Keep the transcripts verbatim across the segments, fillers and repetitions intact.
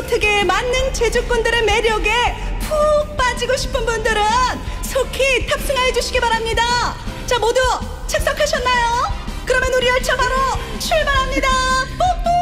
특유의 만능 제주꾼들의 매력에 푹 빠지고 싶은 분들은 속히 탑승해 주시기 바랍니다. 자, 모두 착석하셨나요? 그러면 우리 열차 바로 출발합니다. 뽀뽀!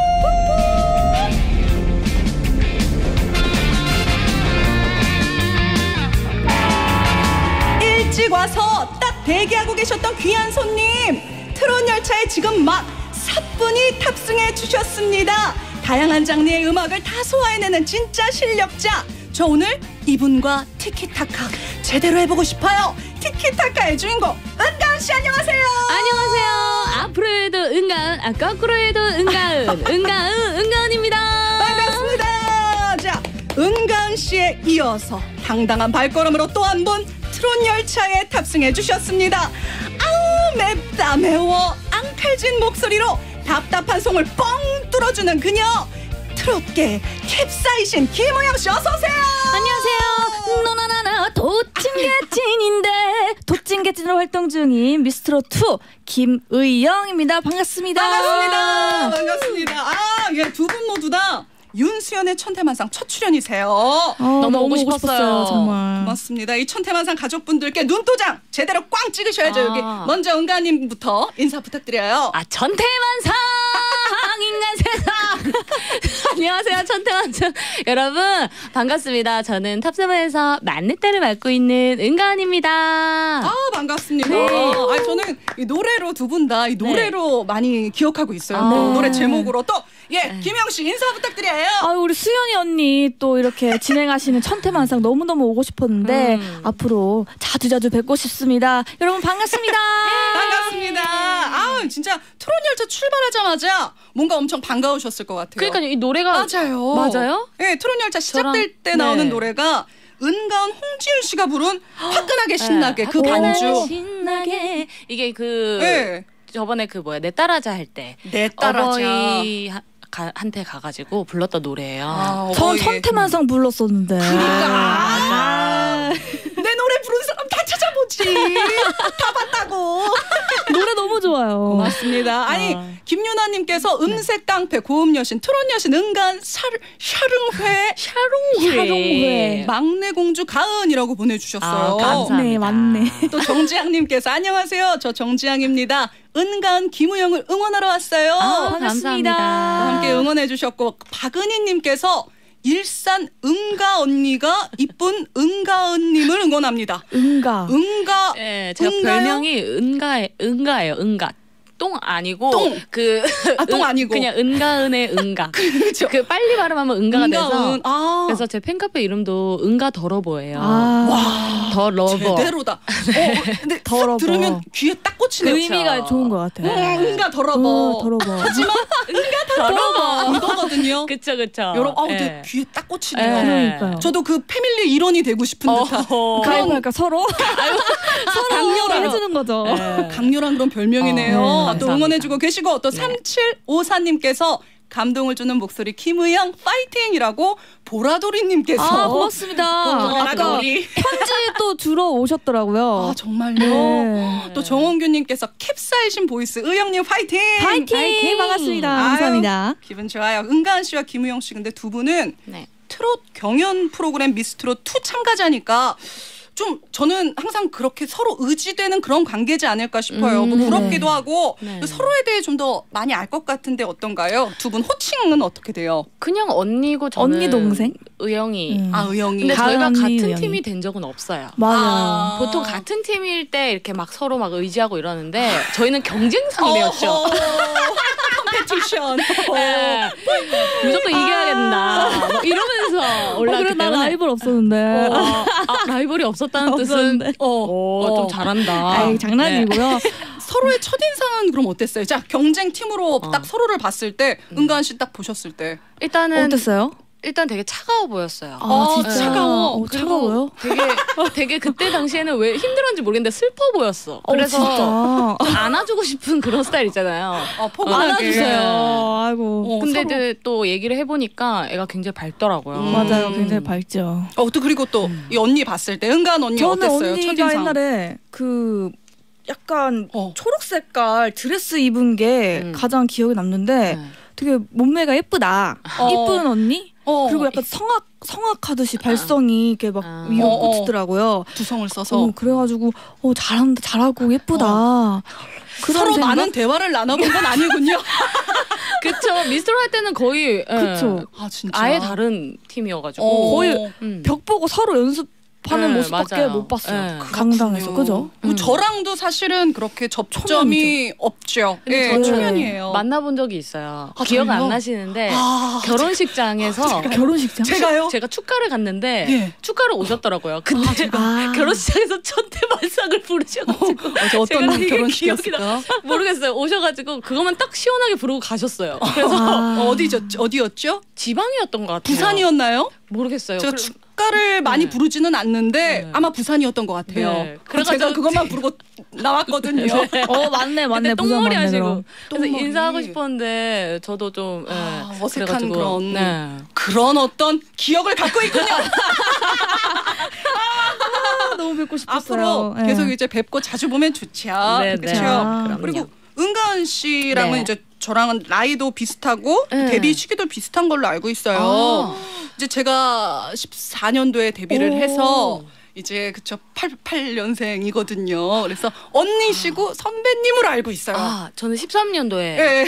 일찍 와서 딱 대기하고 계셨던 귀한 손님, 트롯 열차에 지금 막 사뿐히 탑승해 주셨습니다. 다양한 장르의 음악을 다 소화해내는 진짜 실력자. 저 오늘 이분과 티키타카 제대로 해보고 싶어요. 티키타카의 주인공 은가은 씨, 안녕하세요. 안녕하세요. 앞으로 해도 은가은, 아 거꾸로 해도 은가은, 은가은, 은가은입니다. 반갑습니다. 자, 은가은 씨에 이어서 당당한 발걸음으로 또 한 분 트롯 열차에 탑승해 주셨습니다. 아우 맵다 매워. 앙칼진 목소리로 답답한 속을 뻥 뚫어주는 그녀, 트롯계 캡사이신 김우영 씨, 어서 오세요. 안녕하세요. 너나나나 도찐개찐인데 도찐개찐으로 활동 중인 미스트롯 투 김의영입니다. 반갑습니다. 반갑습니다. 반갑습니다. 아, 예, 두 분 모두 다 윤수연의 천태만상 첫 출연이세요. 어, 너무 오고 싶었어요. 싶었어요, 정말. 고맙습니다. 이 천태만상 가족분들께 눈도장 제대로 꽝 찍으셔야죠. 아. 여기 먼저 은가님부터 인사 부탁드려요. 아, 천태만상 인간 세상. 안녕하세요, 천태만상 여러분 반갑습니다. 저는 탑세븐에서 만렙대를 맡고 있는 은가은입니다. 아, 반갑습니다. 네. 아, 저는 이 노래로 두 분 다 이 노래로 네. 많이 기억하고 있어요. 아. 또 노래 제목으로 또 예, 네. 김영 씨 인사 부탁드려요. 아, 우리 수연이 언니 또 이렇게 진행하시는 천태만상 너무너무 오고 싶었는데 음. 앞으로 자주자주 뵙고 싶습니다. 여러분 반갑습니다. 반갑습니다. 아, 진짜 트롯 열차 출발하자마자 뭔가 엄청 반가우셨을 것 같아요. 그러니까 이 노래가 맞아요. 맞아요? 네, 트롯 열차 시작될 저랑, 때 나오는 네. 노래가 은가은, 홍지윤 씨가 부른 화끈하게 신나게 네. 그 화끈하게 반주. 신나게 이게 그 네. 저번에 그 뭐야 내 딸아자 할 때 내 딸아자. 어버이 하, 가, 한테 가가지고 불렀던 노래예요. 아, 전 어버이. 천태만상 불렀었는데. 그러니까 아, 내 노래 부른 사람 다 찾아보지. 다 봤다고. 노래 너무 좋아요. 고맙습니다. 아니, 아. 김유나님께서 음색 깡패 고음 여신 트롯 여신 은간 샤릉회 샤롱회. 샤롱회. 막내 공주 가은이라고 보내주셨어요. 아, 감사합니다. 네, 맞네. 또 정지향님께서 안녕하세요. 저 정지향입니다. 은가은 김우영을 응원하러 왔어요. 아, 반갑습니다. 감사합니다. 함께 응원해 주셨고, 박은희님께서 일산 은가 언니가 이쁜 은가은님을 응원합니다. 은가. 은가. 네, 제가 은가요? 별명이 은가에 은가예요. 은가. 똥 아니고 똥. 그 아, 똥 아니고. 그냥 은가은의 은가. 그렇죠. 그 빨리 발음하면 은가가 돼서. 은가은. 아. 그래서 제 팬카페 이름도 은가 더러버예요. 아, 와. 더 러버. 제대로다. 어, 근데 딱 더러버. 들으면 귀에 딱 꽂히네요. 그 의미가 좋은 것 같아요. 음, 은가 더러버. 어, 더러버. 하지만 은가 더러버 이거거든요. 그쵸 그쵸. 여러분, 아우, 예. 근데 귀에 딱 꽂히네요. 예. 그러니까요. 저도 그 패밀리 일원이 되고 싶은 듯한 어허. 그런 그러니까 서로 서로 강렬한 해주는 거죠. 예. 강렬한 그런 별명이네요. 어, 네, 또 감사합니다. 응원해주고 계시고 또 네. 삼칠오사님께서 감동을 주는 목소리 김의영 파이팅이라고 보라돌이님께서 아, 고맙습니다. 보라돌이. 편지 또 주러 오셨더라고요. 아, 정말요? 네. 또 정원규님께서 캡사이신 보이스 의영님 파이팅! 파이팅! 파이팅! 반갑습니다. 아유, 감사합니다. 기분 좋아요. 은가은 씨와 김우영 씨, 근데 두 분은 네. 트롯 경연 프로그램 미스트롯 투 참가자니까 좀 저는 항상 그렇게 서로 의지되는 그런 관계지 않을까 싶어요. 음, 뭐 부럽기도 하고 네. 서로에 대해 좀 더 많이 알 것 같은데 어떤가요? 두 분 호칭은 어떻게 돼요? 그냥 언니고 저는 언니 동생? 의영이. 음. 아, 의영이. 근데 가은 저희가 언니, 같은 의영이. 팀이 된 적은 없어요. 맞아요. 아. 보통 같은 팀일 때 이렇게 막 서로 막 의지하고 이러는데 저희는 경쟁 상대였죠. 컴페티션. 네. 무조건 이겨야 된다. 막 이러면서 어, 올라왔기 그래, 나 때문에. 라이벌 없었는데. 어, 아, 라이벌이 없었다는 뜻은 없었는데. 어, 어, 좀 잘한다. 아이, 장난이고요. 서로의 첫인상은 그럼 어땠어요? 자, 경쟁 팀으로 어. 딱 서로를 봤을 때 은가은 씨 딱 보셨을 때 일단은 어땠어요? 일단 되게 차가워 보였어요. 아, 어, 진짜. 차가워. 어, 그리고 차가워요? 되게 되게 그때 당시에는 왜 힘들었는지 모르겠는데 슬퍼 보였어. 어, 그래서 진짜. 안아주고 싶은 그런 스타일 있잖아요. 어, 포근하게. 안아주세요. 아이고. 어, 근데 서로. 이제 또 얘기를 해보니까 애가 굉장히 밝더라고요. 음. 맞아요. 굉장히 밝죠. 어, 또 그리고 또 이 언니 봤을 때 은가은 언니 저는 어땠어요? 언니가 첫인상. 옛날에 그 약간 어. 초록 색깔 드레스 입은 게 음. 가장 기억에 남는데 네. 되게 몸매가 예쁘다. 어. 이쁜 언니? 어. 그리고 약간 성악 성악하듯이 발성이 이렇게 막 아. 위로 어, 어. 꽂히더라고요. 두성을 써서 어, 그래가지고 어 잘한다 잘하고 예쁘다. 어. 그런 서로 생각? 많은 대화를 나눠본 건 아니군요. 그쵸. 미스트로 할 때는 거의 예, 그쵸. 아 진짜. 아예 다른 팀이어가지고 어. 거의 음. 벽 보고 서로 연습하는 네, 모습밖에 맞아요. 못 봤어요. 네. 강당에서 그죠? 음. 음. 저랑도 사실은 그렇게 접점이 없죠. 근데 예, 저는 초면이에요. 만나본 적이 있어요. 아, 기억 정말요? 안 나시는데 아, 결혼식장에서 결혼식장? 제가요? 제가 축가를 갔는데 예. 축가를 오셨더라고요. 근데 아. 결혼식장에서 천태만상을 부르셔가지고 어제 어떤 제가 되게 결혼식이었을까? 기억이 나- 모르겠어요. 오셔가지고 그것만 딱 시원하게 부르고 가셨어요. 그래서 아. 어디죠? 어디였죠? 지방이었던 것 같아요. 부산이었나요? 모르겠어요. 제가 그래- 축가를 많이 네. 부르지는 않는데 네. 아마 부산이었던 것 같아요. 네. 그래서 제가 그래가지고 그것만 부르고 나왔거든요. 어 맞네 맞네 그때 똥머리 부산 맞네, 하시고 그럼. 그래서 똥머리. 인사하고 싶었는데 저도 좀 예, 아, 어색한 그래가지고, 그런 네. 그런 어떤 기억을 갖고 있군요. 아, 너무 뵙고 싶었어요. 앞으로 예. 계속 이제 뵙고 자주 보면 좋죠. 네, 그렇죠. 네. 아, 그리고 은가은 씨랑은 네. 이제 저랑은 나이도 비슷하고 네. 데뷔 시기도 비슷한 걸로 알고 있어요. 아. 이제 제가 십사 년도에 데뷔를 오. 해서 이제 그쵸 팔십팔 년생이거든요. 그래서 언니시고 선배님으로 알고 있어요. 아, 저는 십삼 년도에 예.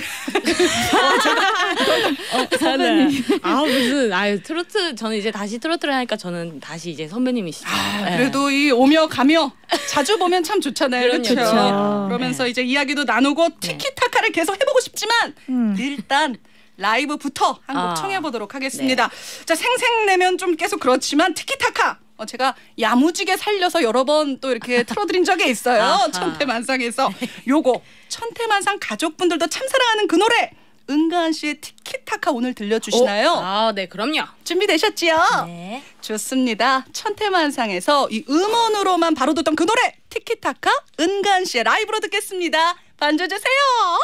선배님. 아, 무슨 아유 트로트 저는 이제 다시 트로트를 하니까 저는 다시 이제 선배님이시죠. 아, 네. 그래도 이 오며 가며 자주 보면 참 좋잖아요. 그럼요, 그렇죠. 그럼요. 그러면서 이제 이야기도 나누고 티키타카를 계속 해보고 싶지만 음. 일단 라이브부터 한 곡 아. 청해보도록 하겠습니다. 자 생생내면 좀 계속 그렇지만 티키타카 어, 제가 야무지게 살려서 여러 번 또 이렇게 틀어드린 적이 있어요. 아하. 천태만상에서 요거 천태만상 가족분들도 참 사랑하는 그 노래 은가은 씨의 티키타카 오늘 들려주시나요? 아, 네, 그럼요. 준비되셨지요? 네. 좋습니다. 천태만상에서 이 음원으로만 바로 듣던 그 노래 티키타카 은가은 씨의 라이브로 듣겠습니다. 반주 주세요.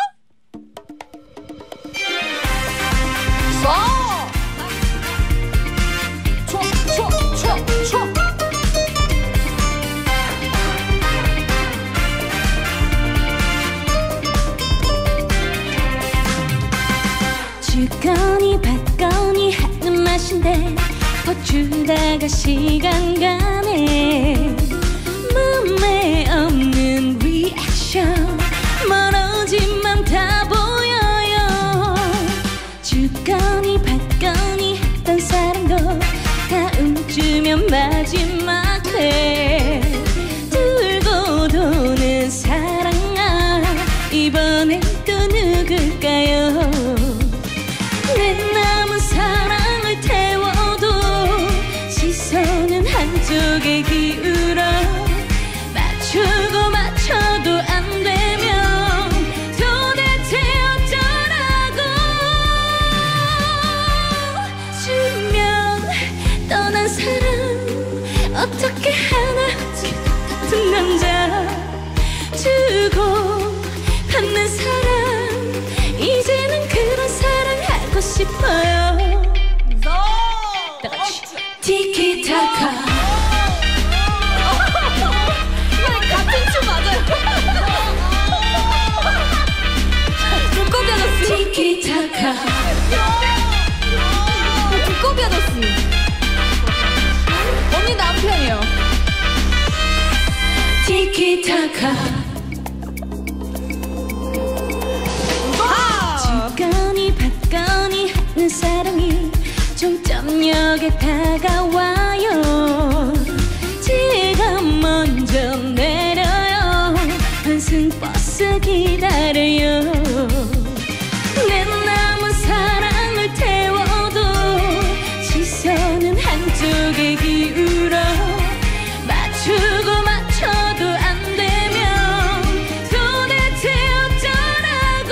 주거니 받거니 하는 맛인데 버주다가 시간 가네 몸에 없는 리액션 멀어지만 다 보여요 주거니 받거니 했던 사랑도 다음 주면 마지막 회 돌고 도는 사랑아 이번엔 또 누굴까요 내 남은 사랑을 태워도 시선은 한쪽에 기울어 맞추고 맞춰도 안 되면 도대체 어쩌라고 주면 떠난 사랑 어떻게 하나 같은 남자 주고 받는 사랑 이제는 그런 사랑 하고 싶어요 다 같이 티키타카 같은 춤 맞아요 두꺼비 아저씨 티키타카 두꺼비 아저씨 언니 남편이요 티키타카 주거니 받거니 하는 사랑이 종점역에 다가와요 제가 먼저 내려요 환승버스 기다려요 내 남은 사랑을 태워도 시선은 한쪽에 기울어 맞추고 맞춰도 안 되면 도대체 어쩌라고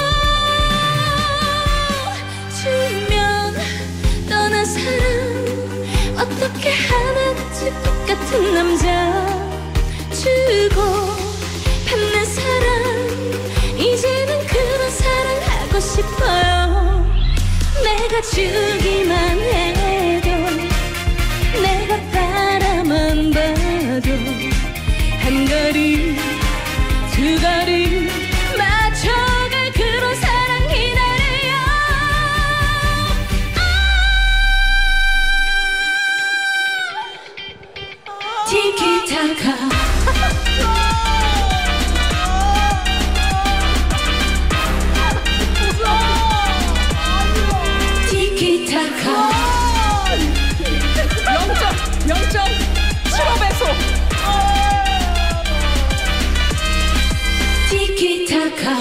주면 떠난 사랑 어떻게 하나같이 똑같은 남자 주고 받는 사랑 이제는 그런 사랑 하고 싶어요 내가 주기만 해도 내가 바라만 봐도 한 걸음 두 걸음 맞춰갈 그런 사랑 기다려요 아 영 점 칠오 배속. 티키타카.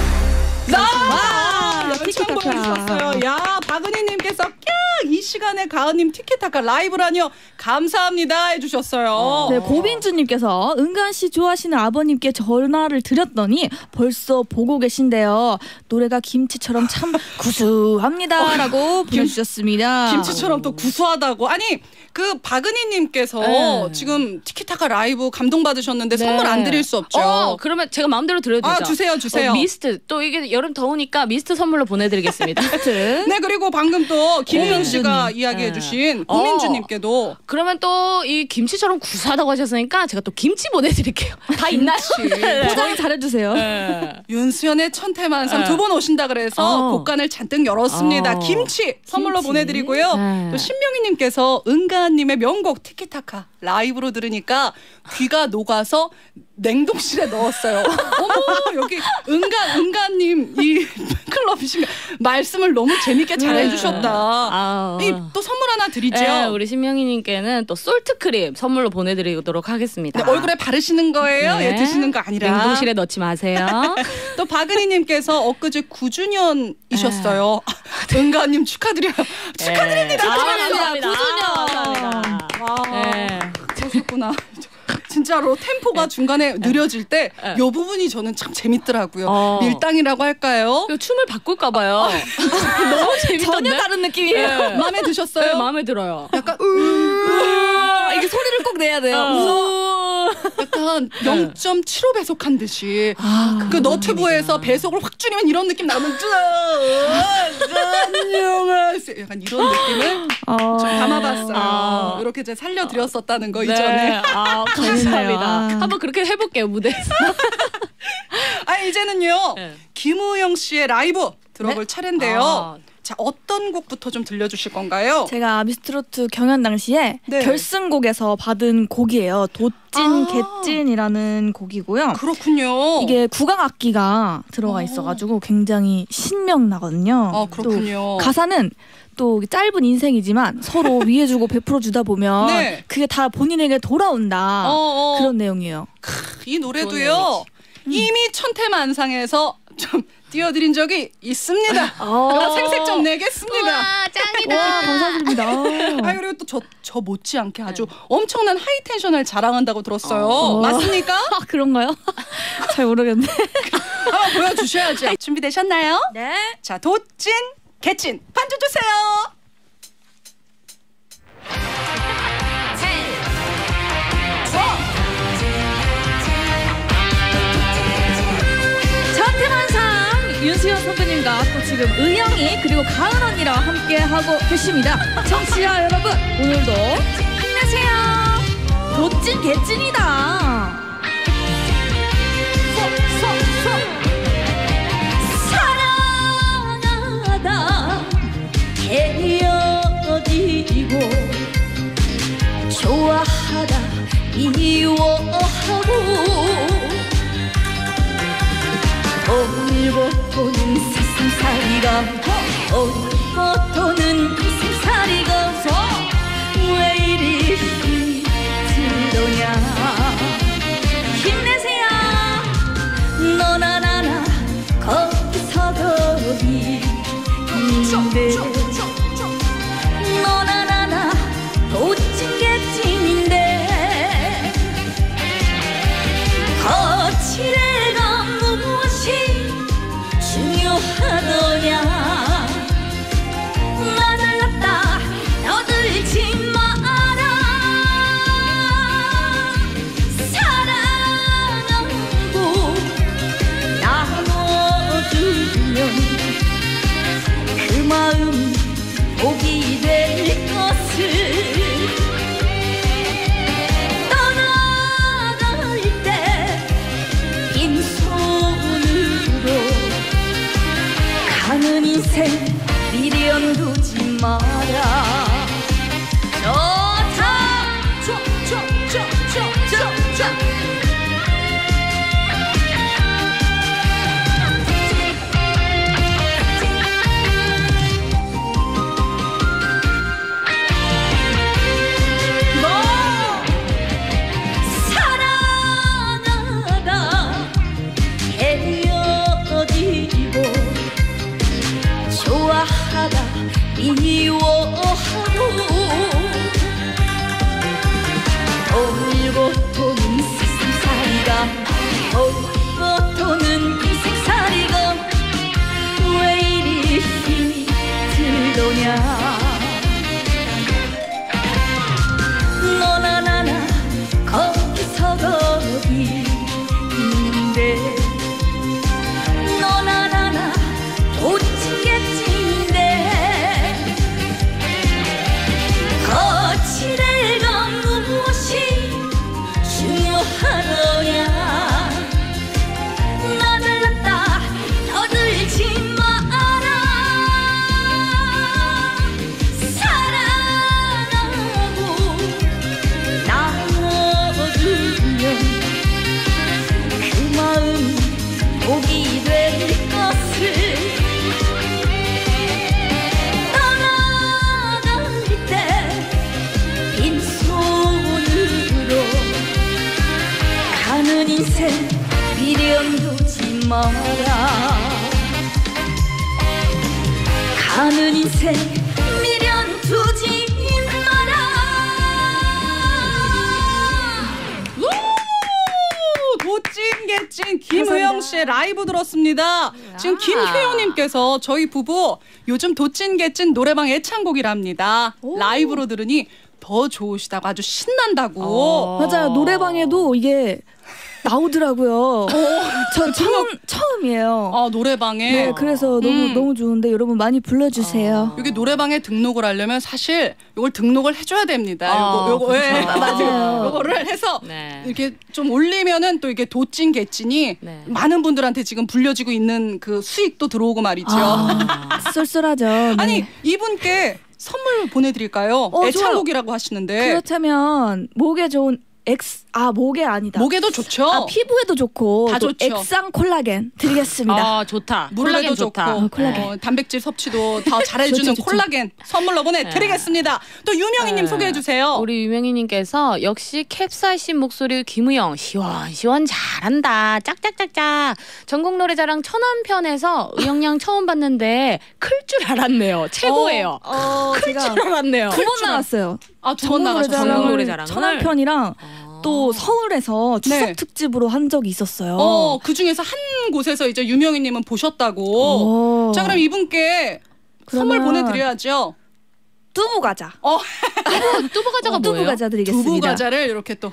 아, 처음 티키타카. 보여주셨어요. 야, 박은희님께서 깍! 이 시간에 가은님 티키타카 라이브라니요. 감사합니다 해주셨어요. 네, 고빈주님께서 은간 씨 좋아하시는 아버님께 전화를 드렸더니 벌써 보고 계신데요. 노래가 김치처럼 참 구수합니다라고 보내주셨습니다. 김치처럼 또 구수하다고. 아니 그 박은희님께서 네. 지금 티키타카 라이브 감동받으셨는데 네. 선물 안 드릴 수 없죠. 어, 그러면 제가 마음대로 드려도 되죠? 아, 주세요, 주세요. 어, 미스트. 또 이게 여름 더우니까 미스트 선물로 보내드리겠습니다. 네, 그리고 방금 또 김희영 씨가 우민주님. 이야기해주신 어. 우민주님께도 그러면 또 이 김치처럼 구수하다고 하셨으니까 제가 또 김치 보내드릴게요. 다 있나요? 포장 잘해주세요. 네. 윤수연의 천태만상 네. 두 번 오신다 그래서 어. 곡간을 잔뜩 열었습니다. 어. 김치 선물로 김치. 보내드리고요. 네. 또 신명희님께서 은가님의 명곡 티키타카 라이브로 들으니까 귀가 녹아서 냉동실에 넣었어요. 어머, 여기 은가 은가님 이 클럽이신가 말씀을 너무 재밌게 잘해주셨다. 아, 이, 또 선물 하나 드리죠. 네, 우리 신명희님께는 또 솔트크림 선물로 보내드리도록 하겠습니다. 네, 얼굴에 바르시는 거예요? 네. 예, 드시는 거 아니라. 냉동실에 넣지 마세요. 또 박은희님께서 엊그제 구 주년이셨어요. 은가님 축하드려요. 축하드립니다. 아, 감사합니다. 감사합니다. 와, 네. 그러셨구나. 진짜로 템포가 중간에 느려질 때 이 부분이 저는 참 재밌더라고요. 어. 밀당이라고 할까요? 이거 춤을 바꿀까 봐요. 너무 재밌던데? 전혀 다른 느낌이에요. 네. 마음에 드셨어요? 네, 마음에 들어요. 약간 아, 이게 소리를 꼭 내야 돼요. 어. 약간 영 점 칠오 배속한 듯이 그 너튜브에서 배속을 확 줄이면 이런 느낌 나면 안녕하세요. 약간 이런 느낌을 어, 좀 담아봤어요. 아. 이렇게 제가 살려드렸었다는 거 네. 이전에. 아, 재밌네요. 감사합니다. 아. 한번 그렇게 해볼게요, 무대에서. 아 이제는요 네. 김우영 씨의 라이브 들어볼 차례인데요. 아. 자 어떤 곡부터 좀 들려주실 건가요? 제가 미스트로트 경연 당시에 네. 결승곡에서 받은 곡이에요. 도찐 아. 개찐이라는 곡이고요. 그렇군요. 이게 구강 악기가 들어가 어. 있어가지고 굉장히 신명나거든요. 아 그렇군요. 또 가사는 또 짧은 인생이지만 서로 위해주고 베풀어주다 보면 네. 그게 다 본인에게 돌아온다. 어, 어. 그런 내용이에요. 이 노래도요 좋은 이미 천태만상에서 좀 띄워드린 적이 있습니다. 제가 생색 좀 내겠습니다. 우와, 짱이다. 와 감사드립니다. 아 그리고 또 저 저 못지않게 아주 엄청난 하이텐션을 자랑한다고 들었어요. 어. 맞습니까? 아 그런가요? 잘 모르겠네. 한번 보여주셔야죠. 준비되셨나요? 네. 자 도찐 개찐 반주 주세요. 천태만상 윤수연 선배님과 또 지금 의영이 그리고 가은 언니랑 함께 하고 계십니다. 청취자 여러분 오늘도 힘내세요. 도찐 개찐이다. 사랑하다 헤어지고 좋아하다 미워하고 얼버도는 세상살이가 얼버도는 세상살이가 왜 이리 힘들더냐 힘내세요 너나 나나 거기서 거기 인데 너나 나나 도찐 개찐인데 거칠애가 무엇이 중요하더냐 나를 빈손으로 가는 인생 미련 두지 마라. 가는 인생 미련 두지 마라. 도찐 개찐 김우영 씨의 라이브 들었습니다. 지금 김효영님께서 저희 부부 요즘 도찐 개찐 노래방 애창곡이랍니다. 라이브로 들으니 더 좋으시다고 아주 신난다고. 어. 맞아요. 노래방에도 이게 나오더라고요. 저 처음 처음이에요. 아, 노래방에. 네, 그래서 너무 음. 너무 좋은데 여러분 많이 불러주세요. 여기 노래방에 등록을 하려면 사실 이걸 등록을 해줘야 됩니다. 아, 요거 요거 예. 그렇죠. 맞아요. 요거를 해서 네. 이렇게 좀 올리면은 또 이게 도찐 개찐이 네. 많은 분들한테 지금 불려지고 있는 그 수익도 들어오고 말이죠. 아, 쏠쏠하죠. 네. 아니 이분께 선물 보내드릴까요? 어, 애창곡이라고 하시는데 그렇다면 목에 좋은 엑스 아 목에 아니다. 목에도 좋죠. 아, 피부에도 좋고 다 또 좋죠. 액상 콜라겐 드리겠습니다. 아 좋다. 물에도 콜라겐 좋고 좋다. 어, 콜라겐. 어, 단백질 섭취도 더 잘해주는 좋죠, 좋죠. 콜라겐 선물로 보내드리겠습니다. 또 유명희님 네. 소개해주세요. 우리 유명희님께서 역시 캡사이신 목소리 김우영 시원시원 잘한다. 짝짝짝짝. 전국 노래자랑 천안편에서 의영양 처음 봤는데 클 줄 알았네요. 최고예요. 어, 어, 클 제가 줄 알았네요. 두 번 나왔어요. 아, 두 번 나가셨어요. 전국 노래자랑을. 천안편이랑 또 서울에서 추석 네. 특집으로 한 적이 있었어요. 어, 그 중에서 한 곳에서 이제 유명희님은 보셨다고. 오. 자, 그럼 이분께 선물 그러면 보내드려야죠. 두부 과자. 어, 뚜부 과자가 두부 뭐예요? 과자 드리겠습니다. 두부 과자를 이렇게 또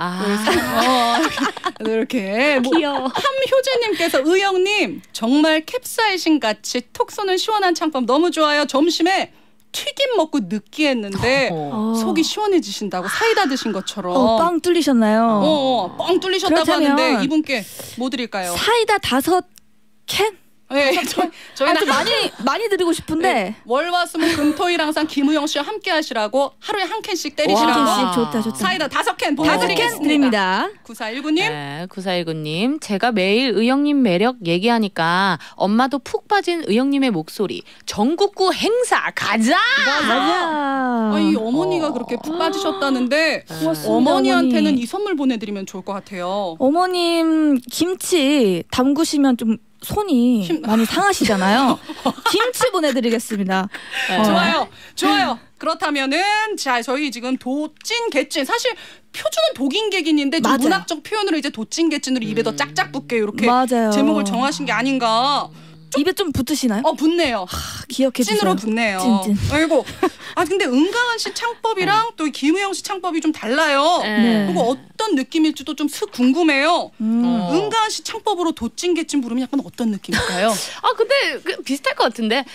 아. 어, 이렇게 뭐, 귀여워. 함효재님께서 의영님 정말 캡사이신 같이 톡 쏘는 시원한 창법 너무 좋아요. 점심에 튀김 먹고 느끼했는데 어. 속이 시원해지신다고 사이다 드신 것처럼. 어, 빵 뚫리셨나요? 어, 어, 뻥 뚫리셨다고 그렇다면 하는데 이분께 뭐 드릴까요? 사이다 다섯 캔? 네, 저희 아, 저희는 좀 많이 많이 드리고 싶은데 네, 월화수목 금토일 항상 김우영 씨와 함께 하시라고 하루에 한 캔씩 때리시라고 와. 한 캔씩 좋다 좋다. 사이다 다섯 캔 다섯 캔 보내드리겠습니다. 드립니다. 구사일구님 네, 구사일구님. 제가 매일 의영님 매력 얘기하니까 엄마도 푹 빠진 의영님의 목소리. 전국구 행사 가자! 맞아. 아, 이 어머니가 그렇게 푹 빠지셨다는데 고맙습니다, 어머니한테는 어머니. 이 선물 보내드리면 좋을 것 같아요. 어머님 김치 담그시면 좀 손이 힘- 많이 상하시잖아요. 김치 보내드리겠습니다. 어. 좋아요, 좋아요. 그렇다면은 자 저희 지금 도찐 개찐 사실 표준은 독인객인인데 좀 맞아요. 문학적 표현으로 이제 도찐 개찐으로 입에 더 짝짝 붙게 이렇게 맞아요. 제목을 정하신 게 아닌가. 입에 좀 붙으시나요? 어 붙네요. 기억해 주세요. 찐으로 붙네요. 찐찐. 아이고. 아 근데 은가은 씨 창법이랑 또 김우영 씨 창법이 좀 달라요. 네. 그리고 어떤 느낌일지도 좀 슥 궁금해요. 음. 어. 은가은 씨 창법으로 도찐 개찐 부르면 약간 어떤 느낌일까요? 아 근데 그 비슷할 것 같은데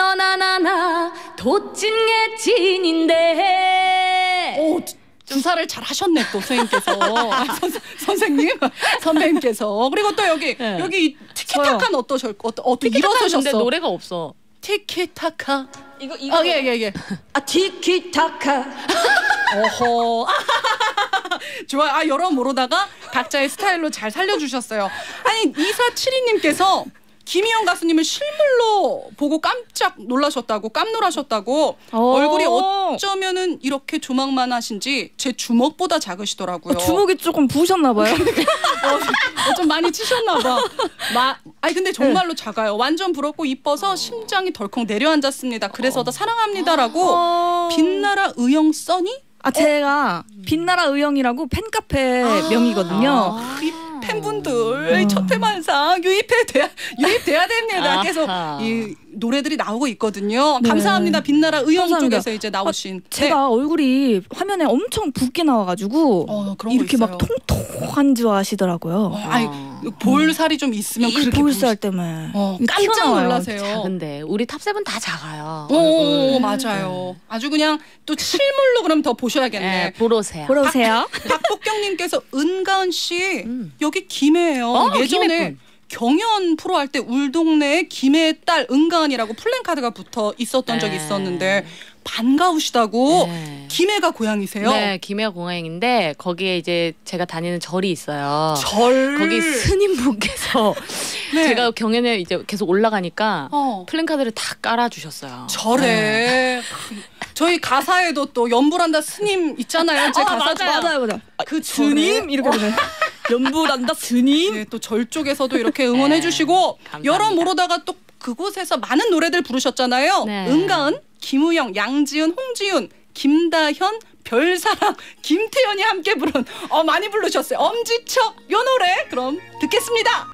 너나나나 도찐개찐인데 오, 주사를 잘 하셨네 또 선생님께서. 아, 선, 선생님 선배님께서. 그리고 또 여기 네. 여기 이 티키타카는 어떠셨 어떠 어떻게 근데 일어서셨어? 노래가 없어. 티키타카. 이거 이거 어, 예, 예, 예. 아 티키타카. 어허. 좋아요. 아, 여러모로다가 각자의 스타일로 잘 살려주셨어요. 아니, 이사칠이님께서 김희영 가수님을 실물로 보고 깜짝 놀라셨다고, 깜놀하셨다고. 오. 얼굴이 어쩌면은 이렇게 조망만 하신지 제 주먹보다 작으시더라고요. 주먹이 조금 부으셨나 봐요. 어, 좀 많이 치셨나 봐. 마, 아니 근데 정말로 작아요. 완전 부럽고 이뻐서 심장이 덜컥 내려앉았습니다. 그래서 더 사랑합니다라고 어. 빛나라 의영 써니? 아 제가 빛나라 의영이라고 팬카페 명이거든요. 이 팬분들 첫 회만상 유입해 돼야 유입돼야 됩니다. 계속 아하. 이 노래들이 나오고 있거든요. 네. 감사합니다. 빛나라 의영 감사합니다. 쪽에서 이제 나오신. 제가 네. 얼굴이 화면에 엄청 붓게 나와가지고 어, 그런 거 이렇게 막 있어요. 통통한 줄 아시더라고요. 어, 아니 볼 살이 좀 있으면 이 그렇게 볼살 보이시- 때문에 어, 이게 깜짝 튀어나와요. 놀라세요. 작은데 우리 탑세븐 다 작아요. 오, 맞아요. 아주 그냥 또 실물로 그럼 더 보셔야겠네. 네, 보러 오세요. 보러 오세요. 박복경님께서 은가은 씨 음. 여기 김해예요. 어, 예전에 김해분. 경연 프로 할 때 울동네에 김해의 딸 은가은이라고 플랜카드가 붙어 있었던 네. 적이 있었는데 반가우시다고. 네. 김해가 고향이세요? 네, 김해가 공항인데 거기에 이제 제가 다니는 절이 있어요. 절. 거기 스님분께서 네. 제가 경연에 이제 계속 올라가니까 어. 플랜카드를 다 깔아주셨어요. 절에 저희 가사에도 또 연불한다 스님 있잖아요. 제 아, 가사 맞아요. 맞아요, 맞아요. 그 스님 이렇게 되네. 연불한다 스님. 네, 또 절 쪽에서도 이렇게 응원해 주시고 감사합니다. 여러모로다가 또 그곳에서 많은 노래들 부르셨잖아요. 네. 은가은, 김우영, 양지은, 홍지윤, 김다현, 별사랑, 김태연이 함께 부른 어 많이 부르셨어요. 엄지척 요 노래 그럼 듣겠습니다.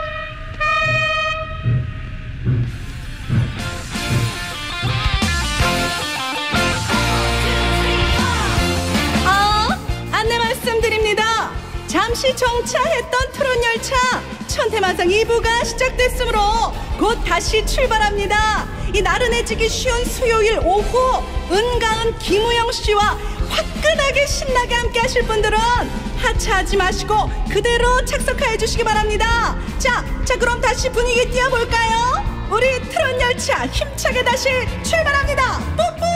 아, 안내 말씀드립니다. 잠시 정차했던 트롯열차 천태만상 이 부가 시작됐으므로 곧 다시 출발합니다. 이 나른해지기 쉬운 수요일 오후 은가은 김우영 씨와 화끈하게 신나게 함께 하실 분들은 하차하지 마시고 그대로 착석해 주시기 바랍니다. 자, 자 그럼 다시 분위기 띄워볼까요? 우리 트롯열차 힘차게 다시 출발합니다. 뿌뿌!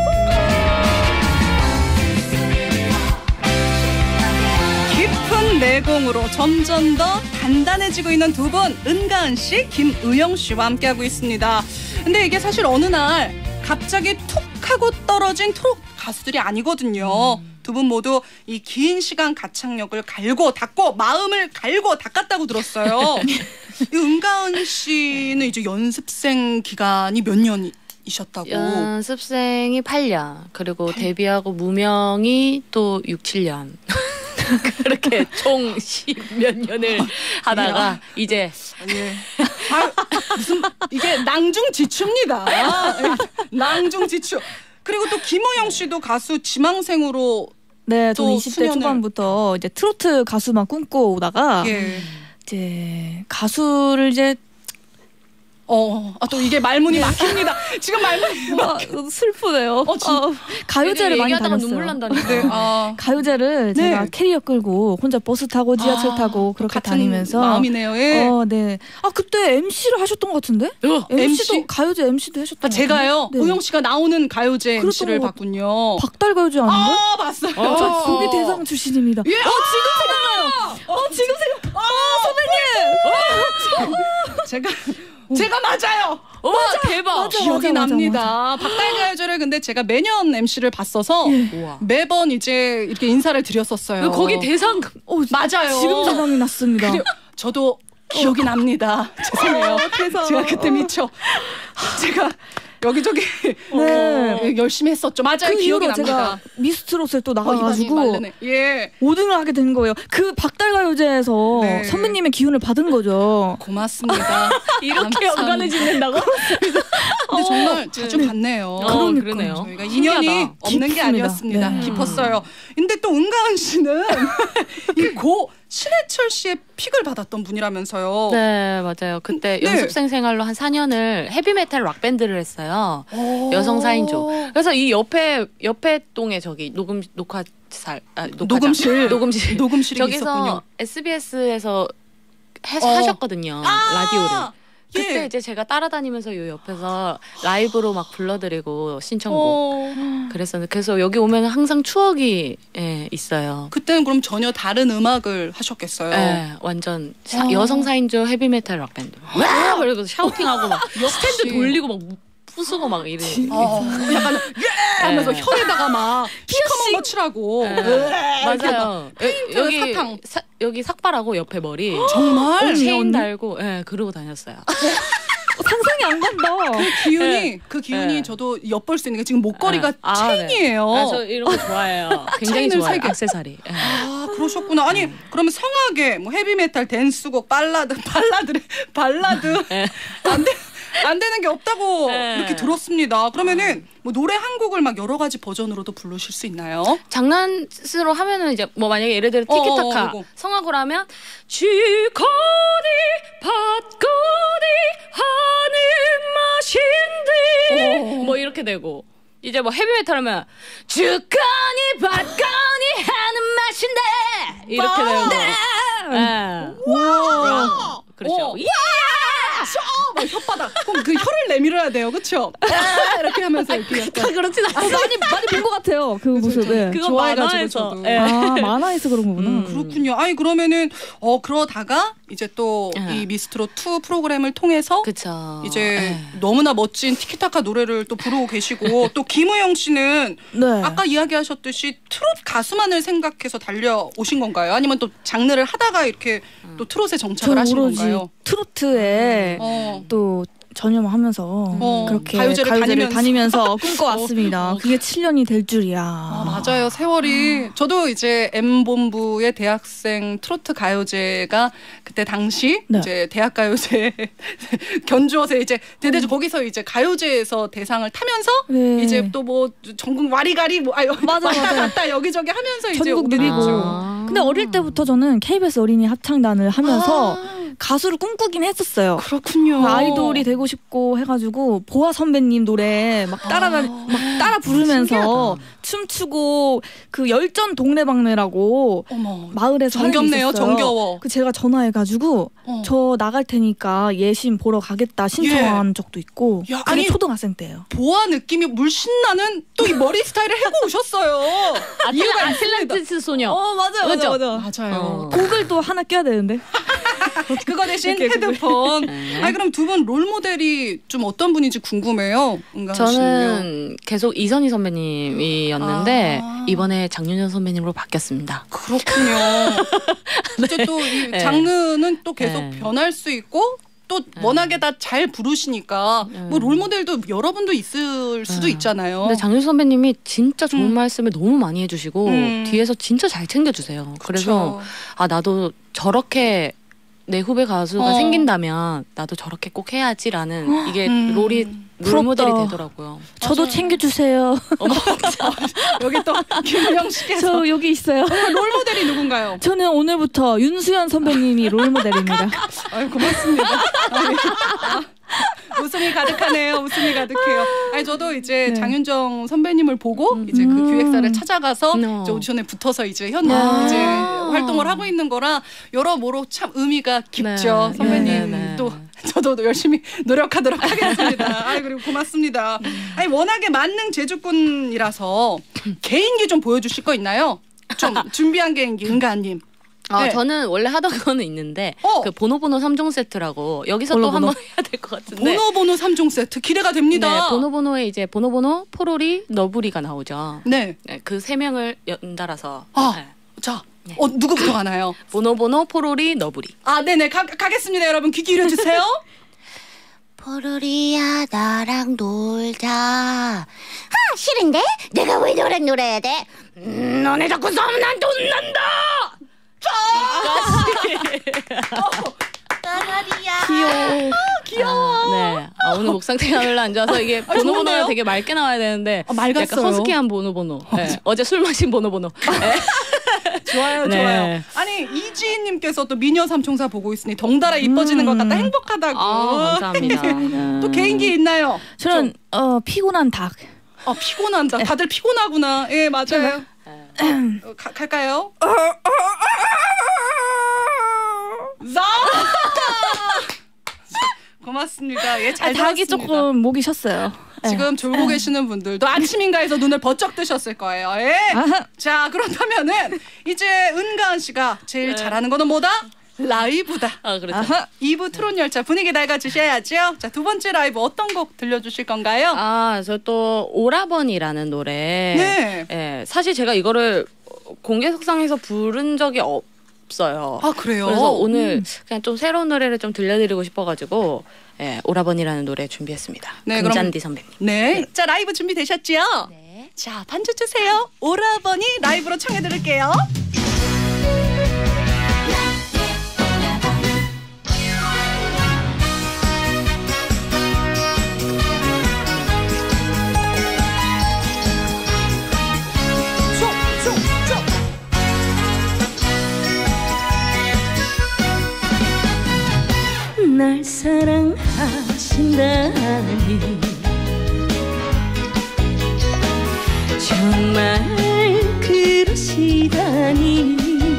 깊은 내공으로 점점 더 단단해지고 있는 두 분 은가은 씨, 김의영 씨와 함께하고 있습니다. 근데 이게 사실 어느 날 갑자기 툭 하고 떨어진 트롯 가수들이 아니거든요. 음. 두 분 모두 이 긴 시간 가창력을 갈고 닦고 마음을 갈고 닦았다고 들었어요. 이 은가은 씨는 이제 연습생 기간이 몇 년이셨다고? 연습생이 팔 년 그리고 데뷔하고 무명이 또 육, 칠 년 그렇게 총 십몇 년을 하다가 이제 예. 아, 무슨 이게 낭중지추입니다. 낭중지추. 그리고 또 김우영 씨도 가수 지망생으로 네, 저는 또 이십 대 수년을- 초반부터 이제 트로트 가수만 꿈꿔오다가 예. 이제 가수를 이제 어, 아, 또 이게 말문이 막힙니다. 지금 말문이 막. 아, 슬프네요. 어, 진- 아, 가요제를 많이 얘기하다가 다녔어요. 눈물 난다니까. 네, 아, 가요제를 네. 제가 캐리어 끌고 혼자 버스 타고 지하철 아, 타고 그렇게 같은 다니면서 마음이네요. 예. 어, 네. 아 그때 엠씨를 하셨던 것 같은데? 어, 엠씨도 엠씨? 가요제 엠씨도 하셨던 아, 것 제가요. 같은데? 네. 우영 씨가 나오는 가요제 그랬던 엠씨를 것 봤군요. 박달 가요제 아닌가? 아, 봤어요. 어. 저 거기 대상 출신입니다. 예. 어, 지금 생각나요. 어, 지금 생각. 아, 선배님. 제가 제가 맞아요. 어, 대박. 맞아, 기억이 맞아, 납니다. 박달 가요제를 근데 제가 매년 엠씨를 봤어서 우와. 매번 이제 이렇게 인사를 드렸었어요. 거기 대상 어, 맞아요. 지금 생각이 났습니다. 그리고 저도 기억이 납니다. 죄송해요. 그래서- 제가 그때 미쳐 제가 여기저기 네. 열심히 했었죠. 맞아요. 그 기억이 이후로 납니다. 제가 미스트롯을 또 어, 입안이 나가가지고 마르네. 예. 오 등을 하게 된 거예요. 그 박달 가요제에서 네. 선배님의 기운을 받은 거죠. 고맙습니다. 이렇게 감사합니다. 연관을 짓는다고? 근데 정말 자주 봤네요. 어, 그러니까요. 그러네요. 저희가 인연이 신기하다. 없는 게 깊습니다. 아니었습니다. 네. 깊었어요. 근데 또 은가은 씨는 이 고 신해철 씨의 픽을 받았던 분이라면서요. 네, 맞아요. 그때 네. 연습생 생활로 한 사 년을 헤비메탈 락 밴드를 했어요. 오. 여성 사인조. 그래서 이 옆에 옆에 동에 저기 녹음 녹화살 아, 녹화장. 녹음실. 녹음실 녹음실이 저기서 있었군요. 에스비에스에서 해, 어. 하셨거든요. 라디오를. 그때 예. 이제 제가 따라다니면서 요 옆에서 라이브로 막 불러드리고 신청곡 어. 그랬었는데 그래서 여기 오면 항상 추억이 예, 있어요. 그때는 그럼 전혀 다른 음악을 하셨겠어요. 예, 완전 사- 어. 여성 사인조 헤비메탈 락 밴드. 와! 그리고 샤우팅하고 막 스탠드 돌리고 막 부수고 막 이래. 어, 약간 예 하면서 네. 혀에다가 막 시커먼 거 칠하고 예, 이렇게 맞아요. 페인트, 여기 사탕. 사, 여기 삭발하고 옆에 머리 정말 체인 달고 예, 그러고 다녔어요. 어, 상상이 안 간다. 기운이 네. 그 기운이 네. 저도 엿볼 수 있는 게 지금 목걸이가 아, 체인이에요. 네. 아, 저 이런 거 좋아해요. 굉장히 체인을 좋아해요. 세 개. 액세서리. 예. 아 그러셨구나. 아니 그러면 성악에 뭐 헤비메탈 댄스곡 발라드 발라드 발라드 예. 안, 되, 안 되는 게 없다고 네. 이렇게 들었습니다. 그러면은 뭐 노래 한 곡을 막 여러 가지 버전으로도 부르실 수 있나요? 장난으로 하면은 이제 뭐 만약에 예를 들어 어, 어, 티키타카 이거. 성악으로 하면 쥐거리 밭거리 하는 맛인데 어. 뭐 이렇게 되고 이제 뭐 헤비메탈 하면 주거니 밭거니 하는 맛인데 이렇게 되고 예. 와. 그렇죠. 어. 어, 막 혓바닥. 그럼 그 혀를 내밀어야 돼요, 그렇죠? 이렇게 하면서 이렇게 다 약간. 그렇진 아, 않아요. 많이 많이 본 것 같아요. 그 모습. 네. 그거 좋아해가지고 만화에서. 저도. 예. 아 만화에서 그런 거구나. 음. 그렇군요. 아니 그러면은 어 그러다가 이제 또 이 예. 미스트롯 투 프로그램을 통해서 그쵸. 이제 예. 너무나 멋진 티키타카 노래를 또 부르고 계시고 또 김우영 씨는 네. 아까 이야기하셨듯이 트롯 가수만을 생각해서 달려오신 건가요? 아니면 또 장르를 하다가 이렇게 또 트롯에 정착을 저는 하신 오로지 건가요? 트로트에 어. 또 전념하면서 어, 그렇게 가요제를 가요제를, 다니면서. 다니면서 꿈꿔왔습니다. 그게 칠 년이 될 줄이야. 아, 맞아요. 세월이 저도 이제 M본부의 대학생 트로트 가요제가 그때 당시 네. 이제 대학 가요제 견주어서 이제 대대주 거기서 이제 가요제에서 대상을 타면서 네. 이제 또 뭐 전국 와리가리 뭐 아유 맞아, 왔다 맞아. 갔다 여기저기 하면서 이제 전국 오게 누비고. 됐죠. 아. 근데 어릴 때부터 저는 케이비에스 어린이 합창단을 하면서 아, 가수를 꿈꾸긴 했었어요. 그렇군요. 아이돌이 되고 싶고 해가지고 보아 선배님 노래 막 따라 아. 막 따라 부르면서 춤추고 그 열전 동네방네라고 어머. 마을에서 하는 게 정겹네요. 있었어요. 정겨워. 그 제가 전화해가지고 어. 저 나갈 테니까 예심 보러 가겠다 신청한 적도 있고. 야, 그게 아니, 초등학생 때예요. 보아 느낌이 물씬 나는 또 이 머리 스타일을 해고 오셨어요. 이유가 있습니다. 아틀란티스 소녀. 어 맞아 맞아, 맞아요. 어. 곡을 또 하나 껴야 되는데. 그거 대신 이렇게 헤드폰. 네. 아니 그럼 두 분 롤 모델이 좀 어떤 분인지 궁금해요. 은가 씨는요? 저는 계속 이선희 선배님이었는데 아. 이번에 장윤정 선배님으로 바뀌었습니다. 그렇군요. 이제 또 이 네. 장르는 또 계속 네. 변할 수 있고 또 워낙에 다 잘 부르시니까 뭐 롤 모델도 여러분도 있을 수도 네. 있잖아요. 근데 장윤정 선배님이 진짜 좋은 음. 말씀을 너무 많이 해주시고 음. 뒤에서 진짜 잘 챙겨주세요. 그래서 아 나도 저렇게 내 후배 가수가 어. 생긴다면 나도 저렇게 꼭 해야지라는 이게 음. 롤이 부럽다. 롤모델이 되더라고요. 저도 맞아요. 챙겨주세요. 어머, 여기 또 김은영 씨께서 저 여기 있어요. 롤 모델이 누군가요? 저는 오늘부터 윤수연 선배님이 롤 모델입니다. 아유 고맙습니다. 아니, 아, 웃음이 가득하네요. 웃음이 가득해요. 아니 저도 이제 네. 장윤정 선배님을 보고 음. 이제 그 음. 기획사를 찾아가서 어. 이제 오디션에 붙어서 이제 현 아. 이제 활동을 하고 있는 거라 여러모로 참 의미가 깊죠. 네. 선배님 네, 네, 네. 또 저도 열심히 노력하도록 하겠습니다. 아 그리고 고맙습니다. 아니 워낙에 만능 재주꾼이라서 개인기 좀 보여주실 거 있나요? 좀 준비한 개인기 은가님. 아, 네. 저는 원래 하던 거는 있는데 어. 그 보노보노 삼 종 세트라고 여기서 또 보노보노. 한번 해야 될 것 같은데. 보노보노 삼 종 세트 기대가 됩니다. 네, 보노보노에 이제 보노보노, 포로리, 너부리가 나오죠. 네. 네, 그 세 명을 연달아서 아. 네. 자, 네. 어 누구부터 가나요? 보노보노, 포로리, 너부리. 아, 네네 가, 가겠습니다. 여러분 귀 기울여 주세요. 포로리야 나랑 놀자. 아 싫은데? 내가 왜 너랑 놀아야 돼? 음, 너네 자꾸 싸우면 난 돈 난다. 포로리야. 귀여워. 귀여워. 네. 아, 오늘 목 상태가 별로 안 좋아서 이게 아, 좋은데요? 보노보노가 되게 맑게 나와야 되는데 아, 맑았어요. 약간 허스키한 보노보노. 네. 어제 술 마신 보노보노. 네. 좋아요, 네. 좋아요. 아니 이지희님께서 또 미녀 삼총사 보고 있으니 덩달아 이뻐지는 것 같다, 행복하다고. 아, 감사합니다. 또 개인기 있나요? 저는 어, 피곤한 닭. 아 피곤한다. 다들 피곤하구나. 예 맞아요. 어, 가, 갈까요? 자! 고맙습니다. 예, 잘 아, 닭이 들었습니다. 조금 목이 쉬었어요. 네. 지금 졸고 계시는 분들도 아침인가에서 눈을 번쩍 뜨셨을 거예요. 예. 아하. 자 그렇다면은 이제 은가은 씨가 제일 잘하는 거는 뭐다? 라이브다. 아, 그렇죠. 아하. 이 부 트롯 열차 분위기 낡아주셔야죠. 자 두 번째 라이브 어떤 곡 들려주실 건가요? 아, 저 또 오라버니라는 노래. 네. 예, 사실 제가 이거를 공개석상에서 부른 적이 없어요. 아 그래요? 그래서 오늘 그냥 좀 새로운 노래를 좀 들려드리고 싶어가지고 예, 오라버니라는 노래 준비했습니다. 네, 그럼- 금잔디 선배님. 네. 자 라이브 준비되셨죠? 네. 자 반주 주세요. 오라버니 라이브로 청해 들을게요. 날 사랑하신다니 정말 그러시다니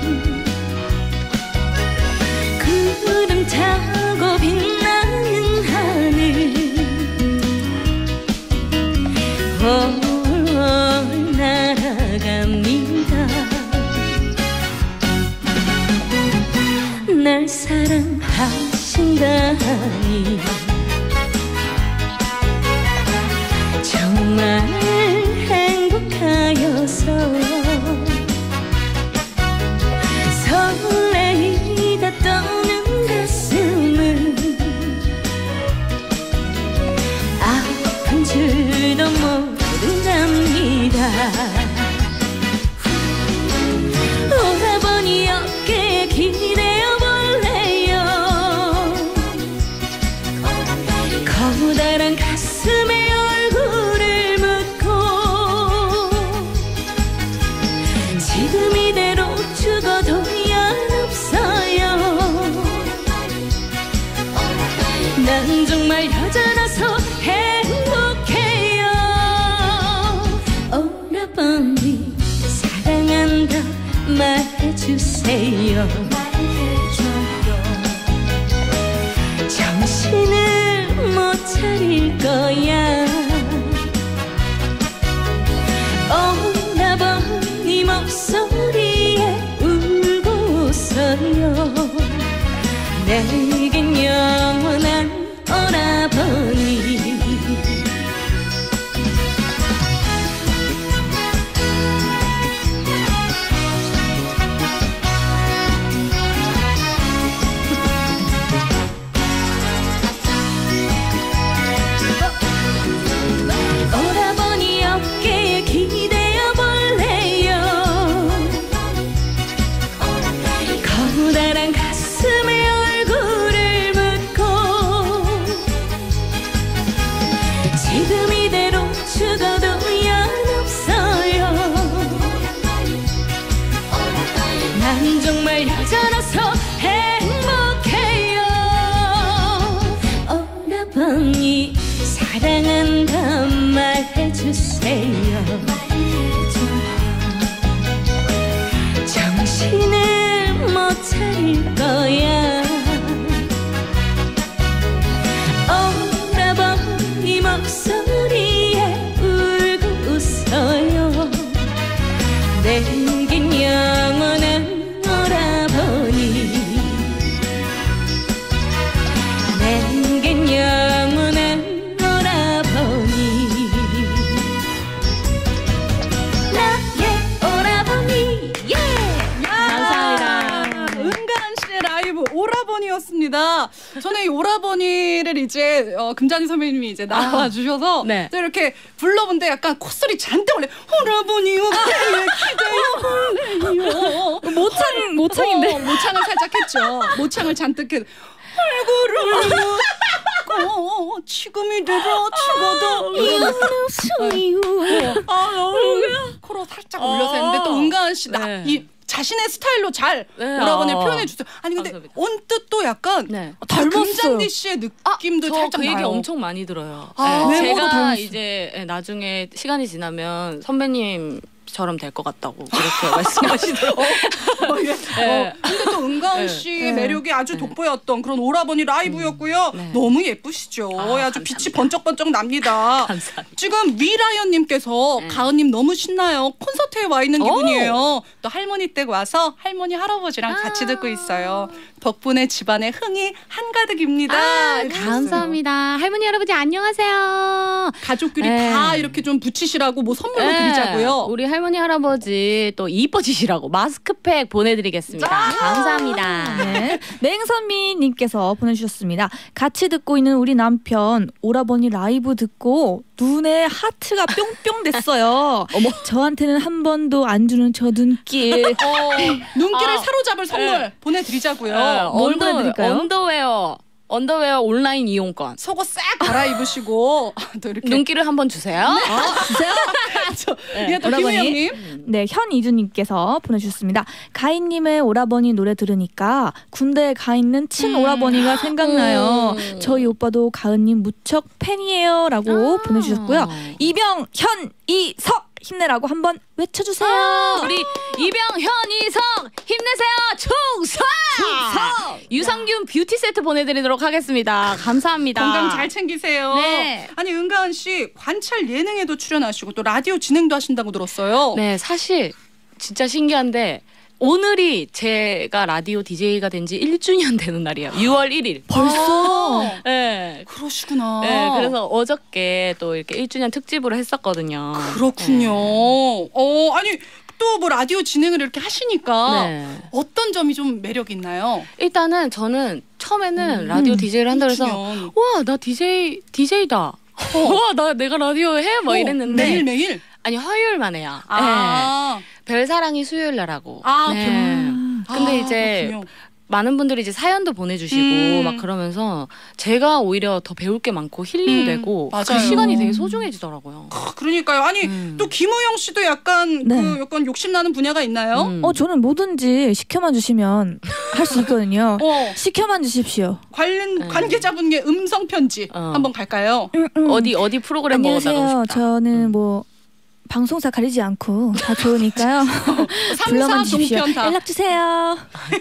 구름 타고 빛나는 하늘 어, 날 순간이 정말 행복하여서 설레이다 떠는 가슴은 아픈 줄도 모른답니다. 오라버니 어깨에 기대어 볼래요. 커다란 가슴에 얼굴을 묻고 지금 이대로 죽어도 연없어요. 난 정말 여자라서 행복해요. 오라버니 사랑한다 말해주세요. 정신을 못 차릴 거야. 오라버니 목소리에 울고 웃어요. 내겐 영원한 오라버니. 오라버니 어깨에 기대어 볼래요. 커다란 가슴에 얼굴을 묻고 지금 이대로 죽어도 연없어요. 난 정말 여자라서 행복해요. 오라버니 사랑한다 말해주세요. 정신을 못 차릴 거야. 오라버니 목소리에 울고 웃어요. 내겐 영원한 오라버니. 내겐 영원한 오라버니. 나의 오라버니. 예. 감사합니다. 은가은 씨의 라이브 오라버니였습니다. 저는 이 오라버니를 이제 어, 금잔이 선배님이 이제 나와 주셔서 네. 또 이렇게 불러본데 약간 콧소리 잔뜩 올려. 오라버니 어깨에 기대어 볼래요. 모창 모창인데. 어, 모창을 살짝 했죠. 모창을 잔뜩 했. 얼굴을 묻고 지금 이대로 죽어도 연없어요. 아 너무 코로 살짝 올려서 했는데 또 은가은 씨 나 네. 이 자신의 스타일로 잘 네. 오라버니를 아. 표현해 주세요. 아니 근데 감사합니다. 언뜻 또 약간 네. 닮았어요. 금잔디 씨의 느낌도 저 살짝 그 얘기 나요. 엄청 많이 들어요. 아, 네, 외모도 제가 닮았어. 이제 네, 나중에 시간이 지나면 선배님처럼 될 것 같다고 그렇게 말씀하시더라고요. 어, 예. 네. 어, 근데 또 은가은 네. 씨의 매력이 아주 돋보였던 그런 오라버니 라이브였고요. 네. 너무 예쁘시죠. 아, 아주 감사합니다. 빛이 번쩍번쩍 납니다. 감사합니다. 지금 위라연님께서 네. 가은님 너무 신나요. 콘서트에 와 있는 오. 기분이에요. 또 할머니 댁 와서 할머니 할아버지랑 아. 같이 듣고 있어요. 덕분에 집안의 흥이 한가득입니다. 아, 이러셨어요. 감사합니다. 할머니 할아버지 안녕하세요. 가족끼리 네. 다 이렇게 좀 붙이시라고 뭐 선물로 네. 드리자고요. 우리 할머니 할아버지 또 이뻐지시라고 마스크팩 보내드리겠습니다. 감사합니다. 네. 냉선미님께서 보내주셨습니다. 같이 듣고 있는 우리 남편 오라버니 라이브 듣고 눈에 하트가 뿅뿅 됐어요. 어머. 저한테는 한 번도 안 주는 저 눈길. 눈길을 아. 사로잡을 선물 네. 보내드리자고요. 네, 뭘 언더, 보내드릴까요? 언더웨어 언더웨어 온라인 이용권. 속옷 싹 갈아입으시고 또 이렇게 눈길을 한번 주세요. 주세요. 저, 네. 예, 또 오라버니. 김우영님 네, 현이주님께서 보내주셨습니다. 가인님의 오라버니 노래 들으니까 군대에 가 있는 친 오라버니가 생각나요. 음. 저희 오빠도 가은님 무척 팬이에요라고 아. 보내주셨고요. 이병, 현, 이석 힘내라고 한번 외쳐주세요. 아, 우리 이병 현이성 힘내세요. 충성. 유산균 뷰티 세트 보내드리도록 하겠습니다. 감사합니다. 건강 잘 챙기세요. 네. 아니 은가은 씨 관찰 예능에도 출연하시고 또 라디오 진행도 하신다고 들었어요. 네, 사실 진짜 신기한데 오늘이 제가 라디오 디제이가 된 지 일 주년 되는 날이에요. 유월 일일. 벌써? 네. 그러시구나. 네, 그래서 어저께 또 이렇게 일 주년 특집으로 했었거든요. 그렇군요. 네. 어, 아니 또 뭐 라디오 진행을 이렇게 하시니까 네. 어떤 점이 좀 매력 있나요? 일단은 저는 처음에는 라디오 디제이를 한다 그래서 일 주년. 와, 나 디제이 디제이다. 와, 나 내가 라디오 해? 뭐 어, 이랬는데 매일매일? 아니 화요일만 해요. 아, 네. 별사랑이 수요일 날하고. 아, 네. 별- 근데 아, 이제 그렇군요. 많은 분들이 이제 사연도 보내주시고 음. 막 그러면서 제가 오히려 더 배울 게 많고 힐링되고 음, 맞아요. 그 시간이 되게 소중해지더라고요. 그러니까요. 아니 음. 또 김우영 씨도 약간 네. 그 약간 욕심 나는 분야가 있나요? 음. 어 저는 뭐든지 시켜만 주시면 할 수 있거든요. 어, 시켜만 주십시오. 관련 네. 관계자분의 음성 편지 어. 한번 갈까요? 음, 음. 어디 어디 프로그램 보고 나가고 안녕하세요. 싶다. 저는 뭐 방송사 가리지 않고 다 좋으니까요. 불러만 주십시오. 삼사 동편 다. 연락 주세요.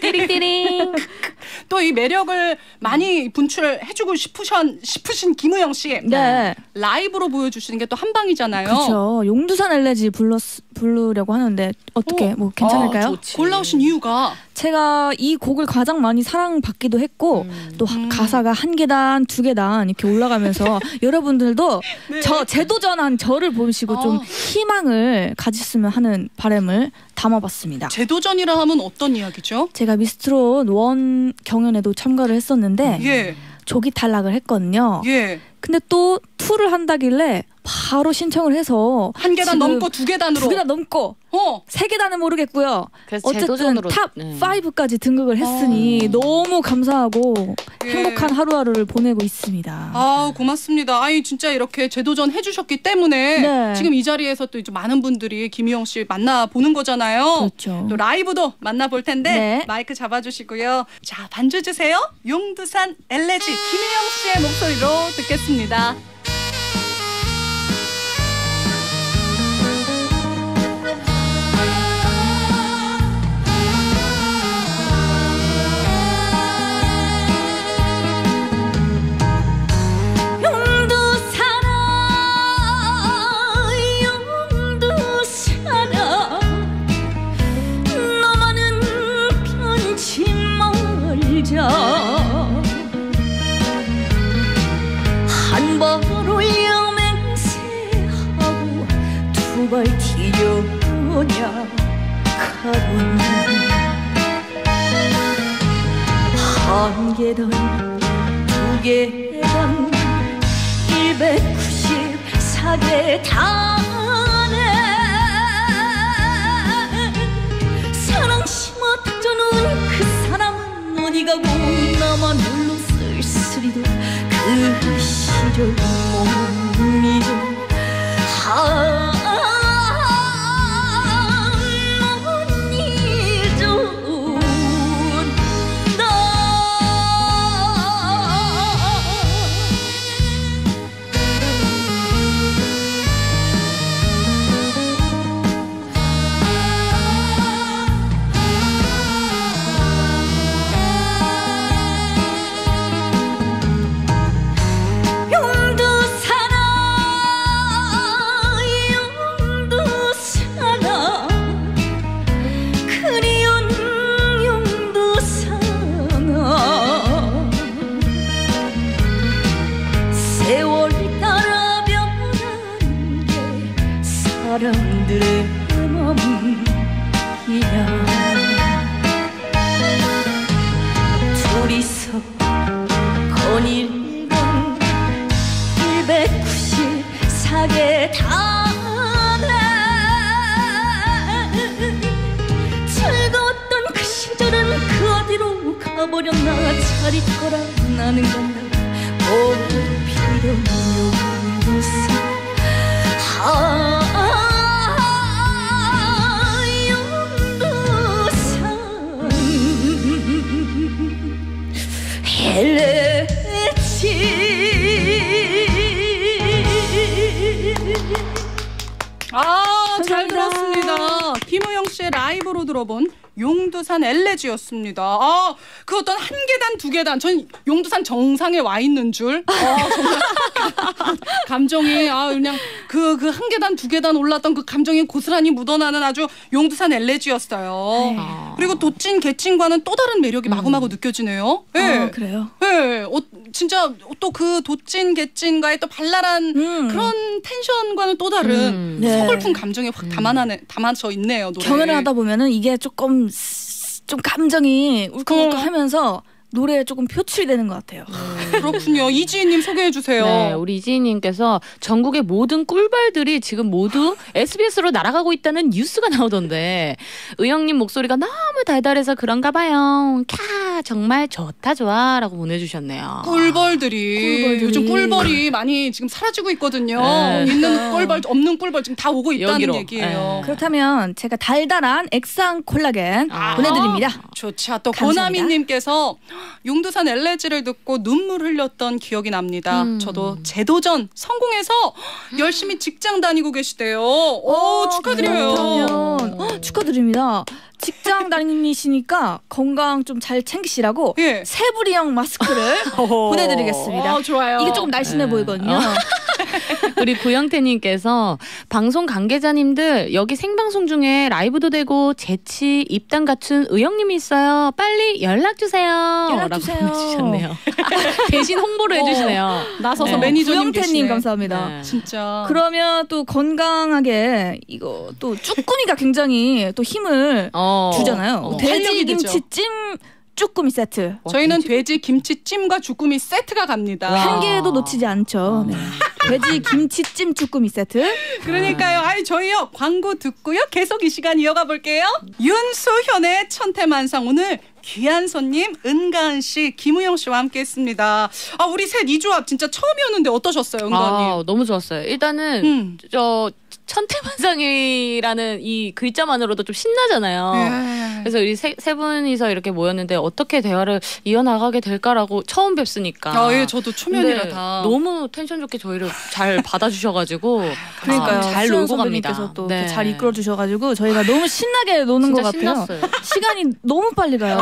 띠링띠링. 또 이 매력을 많이 분출해주고 싶으신 싶으신 김우영 씨. 네. 라이브로 보여주시는 게 또 한방이잖아요. 그렇죠. 용두산 엘레지 불러 부르려고 하는데 어떻게 어. 뭐 괜찮을까요? 아, 좋지. 골라오신 이유가 제가 이 곡을 가장 많이 사랑받기도 했고 음. 또 음. 가사가 한 계단 두 계단 이렇게 올라가면서 여러분들도 네. 저 재도전한 저를 보시고 좀 아. 희망을 가졌으면 하는 바람을 담아봤습니다. 재도전이라 하면 어떤 이야기죠? 제가 미스트롯 원 경연에도 참가를 했었는데 예, 조기 탈락을 했거든요. 예. 근데 또 투를 한다길래 바로 신청을 해서 한 계단 지금 넘고 두 계단으로. 두 계단 넘고 어, 세 계단은 모르겠고요. 그래서 어쨌든 재도전으로 탑 네. 파이브까지 등극을 했으니 어. 너무 감사하고 예. 행복한 하루하루를 보내고 있습니다. 아 고맙습니다. 아이 진짜 이렇게 재도전 해주셨기 때문에 네. 지금 이 자리에서 또 이제 많은 분들이 김우영 씨 만나 보는 거잖아요. 그렇죠. 또 라이브도 만나볼 텐데 네. 마이크 잡아주시고요. 자 반주 주세요. 용두산 엘레지 김우영 씨의 목소리로 듣겠습니다. 용두사라 너만은 편치 말자 한 발 올려 맹세하고 두 발 뒤려냐 가보니 한 계단 두 계단 일백구십사 계단에 사랑 심었던 그 사람은 어디 가고 나만 홀로 쓸쓸히도 그 시절 못 잊어 못 용두사라 그리운 용두사나 세월 따라 변하는 게 사람들의 맘이야 둘이서 거닐던 일백구십사 계단에 즐거웠던 그 시절은 그 어디로 가버렸나 잘 있거라 나는 간다 꽃 피던 용두산 아 용두산 헬레지 아 잘 감사합니다. 들었습니다. 김우영 씨의 라이브로 들어본 용두산 엘레지였습니다. 아, 그 어떤 한 계단 두 계단 전 용두산 정상에 와 있는 줄. 아, 정말 감정이 아 그냥 그 그 한 계단 두 계단 올랐던 그 감정이 고스란히 묻어나는 아주 용두산 엘레지였어요. 아. 그리고 도찐 개찐과는 또 다른 매력이 마구마구 음. 느껴지네요. 네. 어, 그래요. 네. 어, 진짜 또 그 도찐 개찐과의 또 발랄한 음. 그런 텐션과는 또 다른 음. 네. 서글픈 감정이 확 담아나네, 담아져 있네요. 노래. 경연을 하다 보면은 이게 조금 좀 감정이 울컥울컥하면서 노래에 조금 표출이 되는 것 같아요. 그렇군요. 이지희님 소개해 주세요. 네, 우리 이지희님께서 전국의 모든 꿀벌들이 지금 모두 에스비에스로 날아가고 있다는 뉴스가 나오던데 의영님 목소리가 너무 달달해서 그런가 봐요. 캬 정말 좋다 좋아라고 보내주셨네요. 꿀벌들이, 꿀벌들이. 요즘 꿀벌이 많이 지금 사라지고 있거든요. 네. 있는 꿀벌 없는 꿀벌 지금 다 오고 있다는 여기로. 얘기예요. 네. 그렇다면 제가 달달한 액상 콜라겐 아. 보내드립니다. 좋죠. 또 감사합니다. 고나미님께서 용두산 엘레지를 듣고 눈물 흘렸던 기억이 납니다. 음. 저도 재도전 성공해서 열심히 직장 다니고 계시대요. 오, 축하드려요. 그러면 헉, 축하드립니다. 직장 다니시니까 건강 좀 잘 챙기시라고 예. 세부리형 마스크를 보내드리겠습니다. 어, 좋아요. 이게 조금 날씬해 네. 보이거든요. 우리 구영태님께서 방송 관계자님들 여기 생방송 중에 라이브도 되고 재치 입담 갖춘 의영님이 있어요. 빨리 연락 주세요. 연락 라고 주세요. 보내주셨네요. 대신 홍보를 해주시네요. 나서서 네. 매니저님 구영태님 계시네. 감사합니다. 네. 진짜. 그러면 또 건강하게 이거 또 쭈꾸미가 굉장히 또 힘을 어. 주잖아요. 어. 돼지 활력이 되죠. 김치찜 쭈꾸미 세트 저희는 돼지 김치찜과 주꾸미 세트가 갑니다. 와. 한 개도 놓치지 않죠. 네. 돼지 김치찜 쭈꾸미 세트. 그러니까요. 아이 저희요 광고 듣고요. 계속 이 시간 이어가 볼게요. 윤수현의 천태만상 오늘 귀한 손님 은가은 씨, 김우영 씨와 함께했습니다. 아 우리 셋 이 조합 진짜 처음이었는데 어떠셨어요, 은가은님? 아, 너무 좋았어요. 일단은 음. 저 천태만상이라는 이 글자만으로도 좀 신나잖아요. 예. 그래서 우리 세, 세 분이서 이렇게 모였는데 어떻게 대화를 이어나가게 될까라고 처음 뵙으니까. 아, 예, 저도 초면이라 근데 다. 너무 텐션 좋게 저희를 잘 받아주셔가지고 그러니까요. 아, 잘 수현 놀고 갑니다. 선배님께서 또 네. 잘 이끌어 주셔가지고 저희가 너무 신나게 노는 것 진짜 같아요. 신났어요. 시간이 너무 빨리 가요.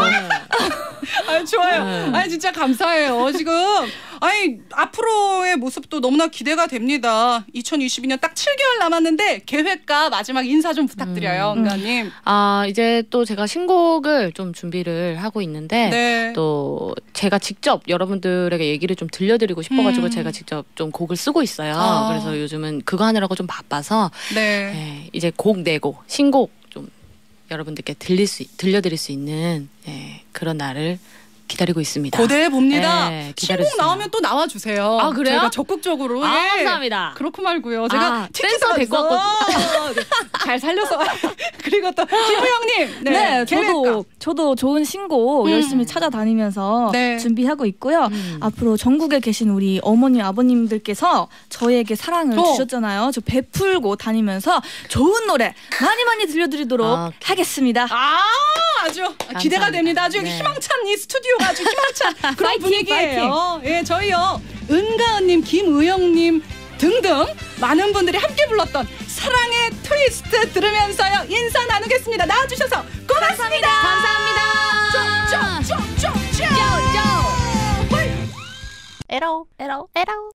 아 좋아요. 네. 아 진짜 감사해요. 지금 아니 앞으로의 모습도 너무나 기대가 됩니다. 이천이십이 년 딱 칠 개월 남았는데 계획과 마지막 인사 좀 부탁드려요, 음. 은가님. 아 이제 또 제가 신곡을 좀 준비를 하고 있는데 네. 또 제가 직접 여러분들에게 얘기를 좀 들려드리고 싶어가지고 음. 제가 직접 좀 곡을 쓰고 있어요. 아. 그래서 요즘은 그거 하느라고 좀 바빠서 네. 예, 이제 곡 내고 신곡 좀 여러분들께 들릴 수 들려드릴 수 있는 예, 그런 날을 기다리고 있습니다. 고대해 봅니다. 네, 신곡 기다려주세요. 나오면 또 나와 주세요. 아, 그래요? 저희가 적극적으로. 아, 예. 감사합니다. 그렇고 말고요. 제가 아, 틱틱 댄서 데리고 왔어. 네, 잘 살려서. 그리고 또 김우영님. 네, 네, 저도 계획과. 저도 좋은 신곡 음. 열심히 찾아다니면서 네. 준비하고 있고요. 음. 앞으로 전국에 계신 우리 어머니 아버님들께서 저에게 사랑을 어. 주셨잖아요. 저 베풀고 다니면서 좋은 노래 많이 많이 들려드리도록 아, 하겠습니다. 아 아주 기대가 됩니다. 아주 네. 희망찬 이 스튜디오가 아주 희망찬 그런 파이팅, 분위기예요. 예, 저희요 은가은님, 김의영님 등등 많은 분들이 함께 불렀던 사랑의 트위스트 들으면서요 인사 나누겠습니다. 나와주셔서 고맙습니다. 감사합니다. 쪼쪼쪼쪼쪼. 에러 에러 에러